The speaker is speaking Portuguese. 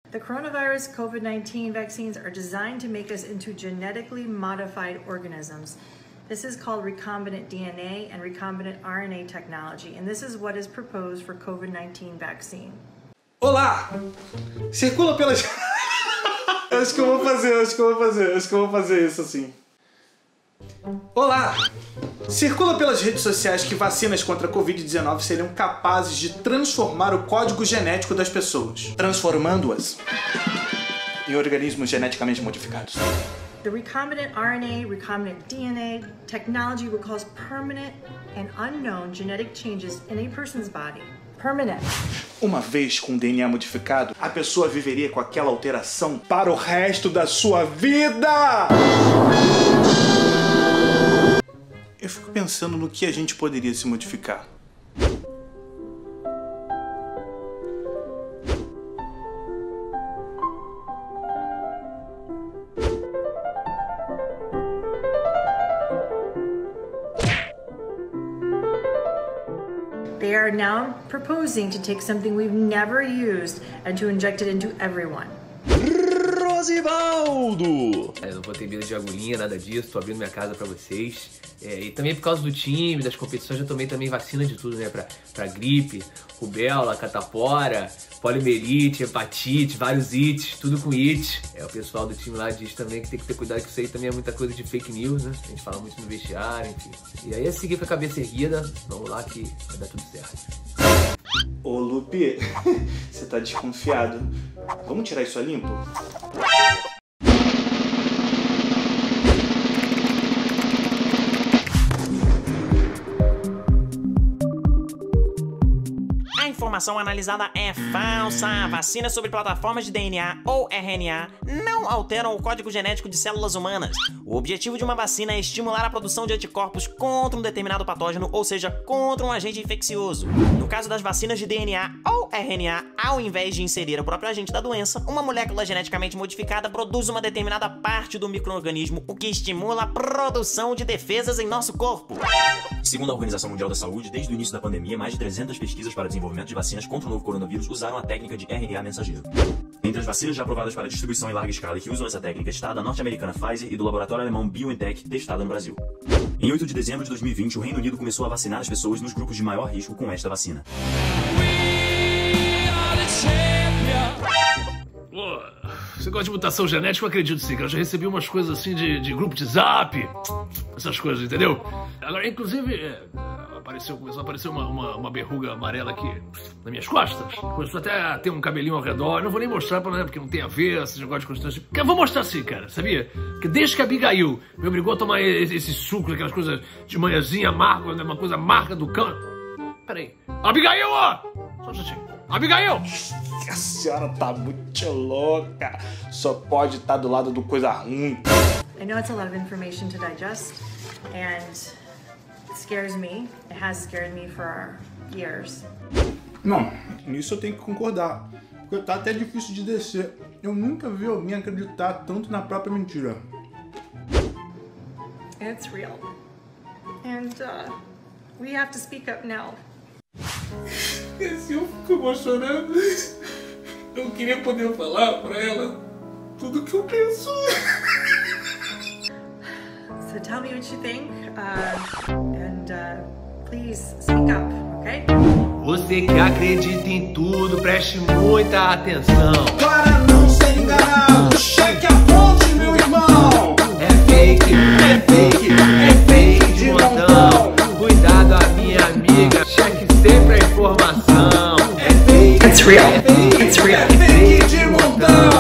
The coronavirus COVID-19 vaccines are designed to make us into genetically modified organisms. This is called recombinant DNA and recombinant RNA technology, and this is what is proposed for COVID-19 vaccine. Olá! Circula pelas... acho que eu vou fazer isso assim. Olá! Circula pelas redes sociais que vacinas contra a Covid-19 seriam capazes de transformar o código genético das pessoas, transformando-as em organismos geneticamente modificados. The recombinant RNA, recombinant DNA technology will cause permanent and unknown genetic changes in a person's body. Permanent. Uma vez com o DNA modificado, a pessoa viveria com aquela alteração para o resto da sua vida! Eu fico pensando no que a gente poderia se modificar. They are now proposing to take something we've never used and to inject it into everyone. Rosivaldo! Eu não vou ter medo de agulhinha, nada disso, tô abrindo minha casa pra vocês. E também por causa do time, das competições, eu tomei também vacina de tudo, né? Pra gripe, rubéola, catapora, poliomielite, hepatite, vários ites, tudo com it. O pessoal do time lá diz também que tem que ter cuidado, que isso aí também é muita coisa de fake news, né? A gente fala muito no vestiário, enfim. E aí é seguir com a cabeça erguida, vamos lá que vai dar tudo certo. Ô Lupe, você tá desconfiado. Vamos tirar isso a limpo? A informação analisada é falsa. Vacinas sobre plataformas de DNA ou RNA não alteram o código genético de células humanas. O objetivo de uma vacina é estimular a produção de anticorpos contra um determinado patógeno, ou seja, contra um agente infeccioso. No caso das vacinas de DNA ou RNA, ao invés de inserir o próprio agente da doença, uma molécula geneticamente modificada produz uma determinada parte do micro-organismo, o que estimula a produção de defesas em nosso corpo. Segundo a Organização Mundial da Saúde, desde o início da pandemia, mais de 300 pesquisas para desenvolvimento de vacinas contra o novo coronavírus usaram a técnica de RNA mensageiro. Entre as vacinas já aprovadas para distribuição em larga escala e que usam essa técnica está a da norte-americana Pfizer e do laboratório alemão BioNTech, testada no Brasil. Em 8 de dezembro de 2020, o Reino Unido começou a vacinar as pessoas nos grupos de maior risco com esta vacina. Você gosta de mutação genética? Eu acredito sim, cara. Eu já recebi umas coisas assim de grupo de zap, essas coisas, entendeu? Agora, inclusive, começou a aparecer uma verruga amarela aqui nas minhas costas. Começou até a ter um cabelinho ao redor. Eu não vou nem mostrar pra, né, porque não tem a ver, esse negócio de constância. Eu vou mostrar sim, cara, sabia? Porque desde que a Abigail me obrigou a tomar esse suco, aquelas coisas de manhãzinha amarga, uma coisa amarga do cão. Peraí. Abigail, ó! Só um instantinho. Abigail! A senhora tá muito louca. Só pode estar do lado do coisa ruim. I know it's a lot of information to digest, and it scares me. It has scared me for years. Não, nisso eu tenho que concordar. Porque tá até difícil de descer. Eu nunca vi alguém acreditar tanto na própria mentira. It's real. And we have to speak up now. Esse eu fico emocionado. Eu queria poder falar pra ela tudo que eu penso. So tell me what you think, and please speak up, okay? Você que acredita em tudo, preste muita atenção. Para não ser enganado, cheque a fonte, meu irmão. É fake de montão. Cuidado, a minha amiga, cheque sempre a informação. It's real. It's real. É fake de montão.